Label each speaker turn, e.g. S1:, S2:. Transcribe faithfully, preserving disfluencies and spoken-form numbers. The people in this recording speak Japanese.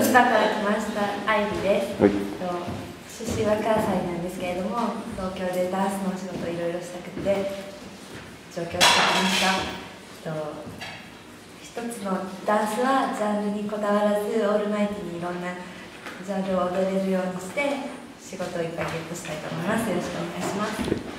S1: 千葉から来ました愛理です。
S2: はい。
S1: 出身は関西なんですけれども、東京でダンスのお仕事をいろいろしたくて上京してきました。一つのダンスはジャンルにこだわらずオールマイティにいろんなジャンルを踊れるようにして仕事をいっぱいゲットしたいと思います。よろしくお願いします。